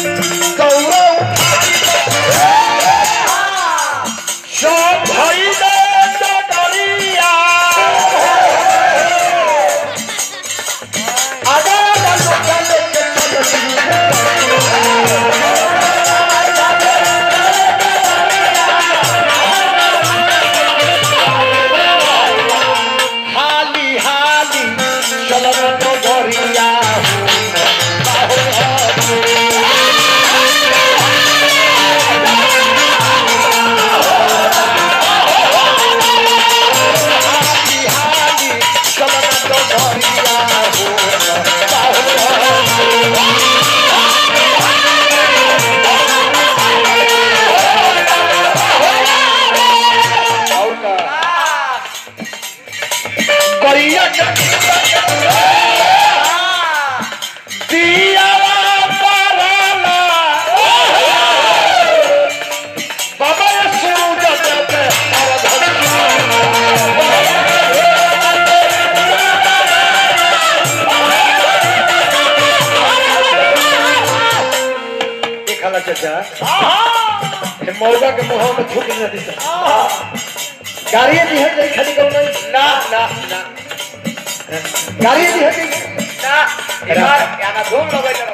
मौका के मुंह में थूक न दी गाड़ी दी है नहीं खाली कौन ना ना ना गाड़ी दी है ना यार क्या ना धूम लगे करो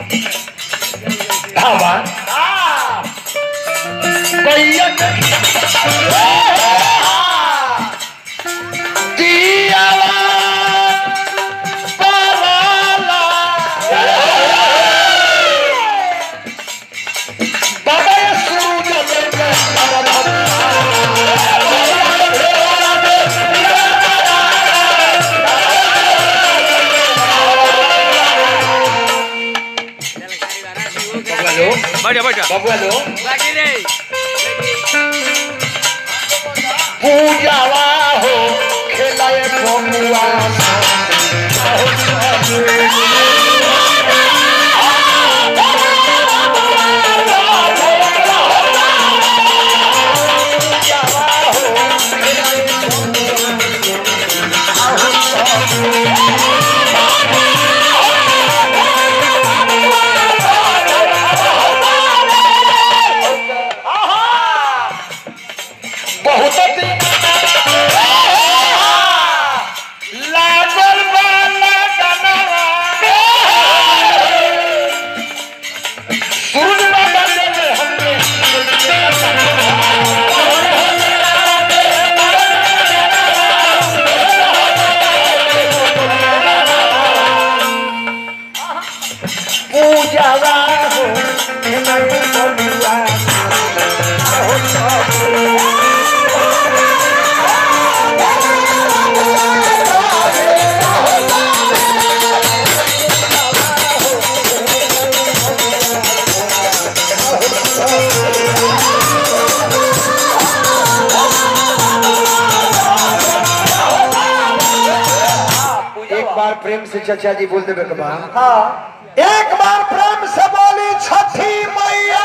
हां बा भैया दिया बैठ बैठ बबुआ लो लागी रे पूजावा हो खेलाए बबुआ प्रेम से चाचा जी बोल देवे के बाद हाँ एक बार प्रेम से बोली छठी मैया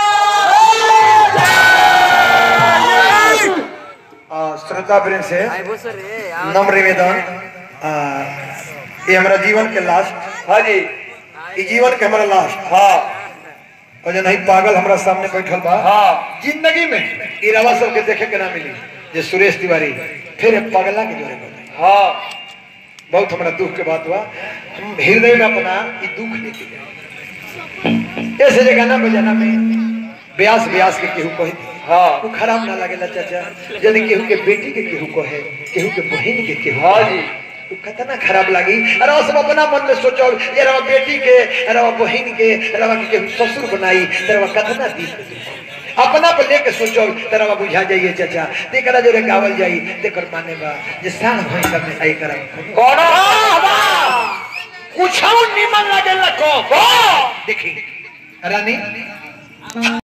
श्रोता प्रेम से नम्र निवेदन ये हमारा जीवन के लास्ट हाँ जी ये जीवन के हमारा लास्ट हाँ और जो नहीं पागल हमारा सामने बैठल बा हाँ जिंदगी में इरावा सबके देखे के ना मिली जो सुरेश तिवारी फिर पगला के जोरे हाँ बहुत हमारा दुख के बात हुआ हम हृदय में अपना ये दुख लेके गए ऐसे जगह ना बजाना में ब्यास ब्यास के केहू कहे हाँ वो खराब ना लगेला चाचा यदि केहू के बेटी के केहू कहे केहू के बहन के केहू हाँ जी तो कितना खराब लगी अरे सब अपना मन में सोचो ये रवा बेटी के रवा बहन के रवा के ससुर बनाई रवा कितना दी अपना पर लेके सोचो तरह बुझा जाइए चाचा तेकरा जो रे गावल जाई तेकर माने बा जे साण भई सब में आई करा कोन कुछ निमन लागेला को देखी रानी